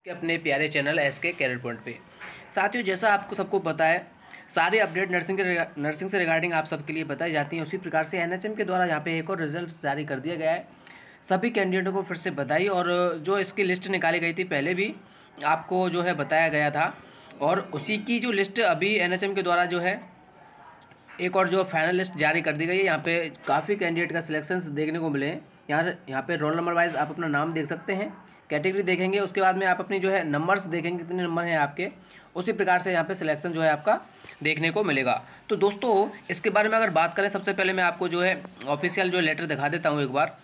के अपने प्यारे चैनल SK कैरियर पॉइंट पे। साथियों, जैसा आपको सबको पता है, सारी अपडेट नर्सिंग से रिगार्डिंग आप सबके लिए बताई जाती हैं। उसी प्रकार से NHM के द्वारा यहाँ पे एक और रिजल्ट जारी कर दिया गया है। सभी कैंडिडेटों को फिर से बधाई। और जो इसकी लिस्ट निकाली गई थी पहले भी आपको जो है बताया गया था, और उसी की जो लिस्ट अभी NHM के द्वारा जो है एक और जो फाइनल लिस्ट जारी कर दी गई है। यहाँ पे काफ़ी कैंडिडेट का सिलेक्शंस देखने को मिले हैं। यहाँ पे रोल नंबर वाइज आप अपना नाम देख सकते हैं, कैटेगरी देखेंगे, उसके बाद में आप अपनी जो है नंबर्स देखेंगे, कितने नंबर हैं आपके। उसी प्रकार से यहाँ पे सिलेक्शन जो है आपका देखने को मिलेगा। तो दोस्तों, इसके बारे में अगर बात करें, सबसे पहले मैं आपको जो है ऑफिशियल जो लेटर दिखा देता हूँ एक बार।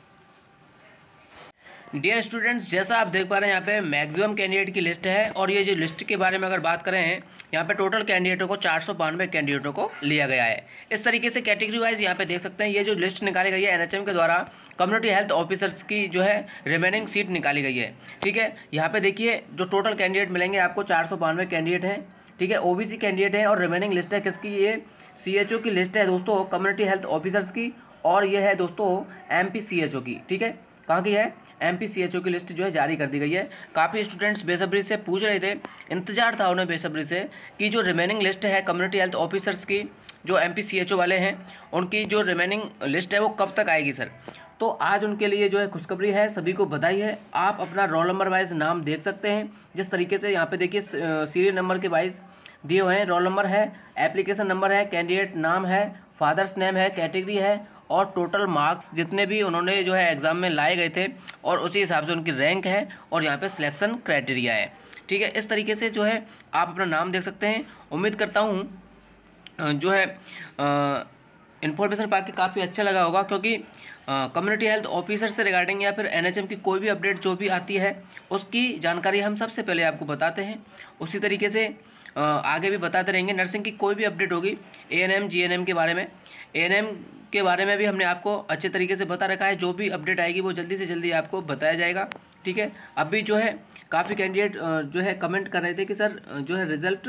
डियर स्टूडेंट्स, जैसा आप देख पा रहे हैं यहाँ पे मैक्सिमम कैंडिडेट की लिस्ट है। और ये जो लिस्ट के बारे में अगर बात करें, यहाँ पे टोटल कैंडिडेटों को 492 कैंडिडेटों को लिया गया है। इस तरीके से कैटेगरी वाइज यहाँ पे देख सकते हैं। ये जो लिस्ट निकाली गई है NHM के द्वारा, कम्युनिटी हेल्थ ऑफिसर्स की जो है रिमेनिंग सीट निकाली गई है। ठीक है, यहाँ पे देखिए जो टोटल कैंडिडेट मिलेंगे आपको 492 कैंडिडेट हैं। ठीक है, OBC कैंडिडेट है। और रिमेनिंग लिस्ट है किसकी? ये CHO की लिस्ट है दोस्तों, कम्युनिटी हेल्थ ऑफिसर्स की। और ये है दोस्तों MP CHO की। ठीक है, कहाँ की है? MP CHO की लिस्ट जो है जारी कर दी गई है। काफ़ी स्टूडेंट्स बेसब्री से पूछ रहे थे, इंतजार था उन्हें बेसब्री से कि जो रिमेनिंग लिस्ट है कम्युनिटी हेल्थ ऑफिसर्स की, जो MP CHO वाले हैं, उनकी जो रिमेनिंग लिस्ट है वो कब तक आएगी सर। तो आज उनके लिए जो है खुशखबरी है, सभी को बधाई है। आप अपना रोल नंबर वाइज नाम देख सकते हैं। जिस तरीके से यहाँ पे देखिए सीरियल नंबर के वाइज दिए हुए हैं। रोल नंबर है, एप्लीकेशन नंबर है, कैंडिडेट नाम है, फादर्स नेम है, कैटेगरी है, और टोटल मार्क्स जितने भी उन्होंने जो है एग्ज़ाम में लाए गए थे, और उसी हिसाब से उनकी रैंक है, और यहाँ पे सिलेक्शन क्राइटेरिया है। ठीक है, इस तरीके से जो है आप अपना नाम देख सकते हैं। उम्मीद करता हूँ जो है इन्फॉर्मेशन पा के काफ़ी अच्छा लगा होगा, क्योंकि कम्युनिटी हेल्थ ऑफिसर से रिगार्डिंग या फिर NHM की कोई भी अपडेट जो भी आती है उसकी जानकारी हम सबसे पहले आपको बताते हैं। उसी तरीके से आगे भी बताते रहेंगे। नर्सिंग की कोई भी अपडेट होगी, ANM GNM के बारे में, ANM के बारे में भी हमने आपको अच्छे तरीके से बता रखा है। जो भी अपडेट आएगी वो जल्दी से जल्दी आपको बताया जाएगा। ठीक है, अभी जो है काफ़ी कैंडिडेट जो है कमेंट कर रहे थे कि सर जो है रिजल्ट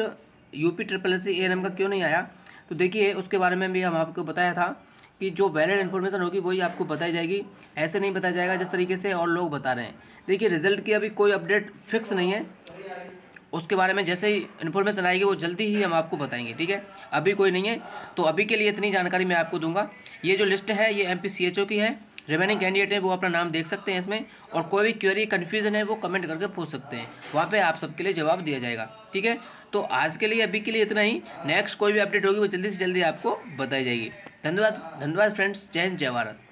UPSSC ANM का क्यों नहीं आया। तो देखिए, उसके बारे में भी हम आपको बताया था कि जो वैलिड इन्फॉर्मेशन होगी वही आपको बताई जाएगी। ऐसे नहीं बताया जाएगा जिस तरीके से और लोग बता रहे हैं। देखिए, रिजल्ट की अभी कोई अपडेट फिक्स नहीं है, उसके बारे में जैसे ही इन्फॉर्मेशन आएगी वो जल्दी ही हम आपको बताएंगे। ठीक है, अभी कोई नहीं है, तो अभी के लिए इतनी जानकारी मैं आपको दूंगा। ये जो लिस्ट है ये MP CHO की है। रिमेनिंग कैंडिडेट है वो अपना नाम देख सकते हैं इसमें, और कोई भी क्वेरी कन्फ्यूजन है वो कमेंट करके पूछ सकते हैं, वहाँ पे आप सबके लिए जवाब दिया जाएगा। ठीक है, तो आज के लिए अभी के लिए इतना ही। नेक्स्ट कोई भी अपडेट होगी वो जल्दी से जल्दी आपको बताई जाएगी। धन्यवाद फ्रेंड्स। जय हिंद, जय भारत।